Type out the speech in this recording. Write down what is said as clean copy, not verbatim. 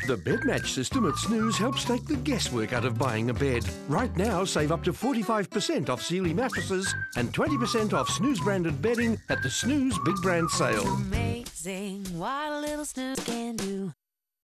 The bed match system at Snooze helps take the guesswork out of buying a bed. Right now, save up to 45% off Sealy mattresses and 20% off Snooze-branded bedding at the Snooze Big Brand Sale. Amazing what a little snooze can do.